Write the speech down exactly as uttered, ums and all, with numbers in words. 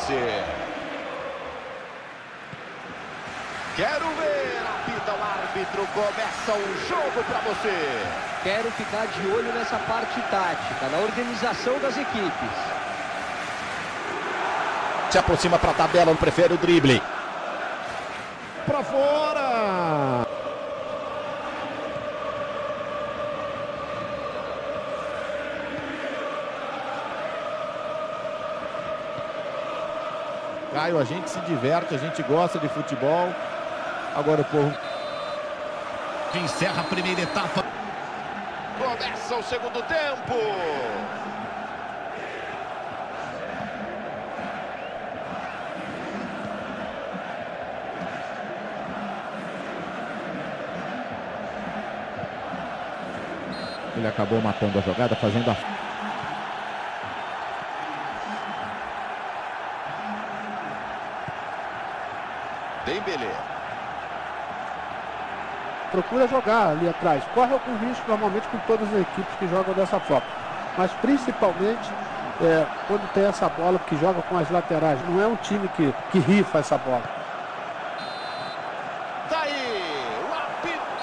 você. Quero ver, apita o árbitro, começa o jogo para você. Quero ficar de olho nessa parte tática, na organização das equipes. Se aproxima para a tabela, prefere o drible. Para fora! Caio, a gente se diverte, a gente gosta de futebol. Agora o povo Encerra a primeira etapa. Começa o segundo tempo. Ele acabou matando a jogada, fazendo a... Dembélé. Procura jogar ali atrás. Corre algum risco normalmente com todas as equipes que jogam dessa forma. Mas principalmente é, quando tem essa bola que joga com as laterais. Não é um time que, que rifa essa bola.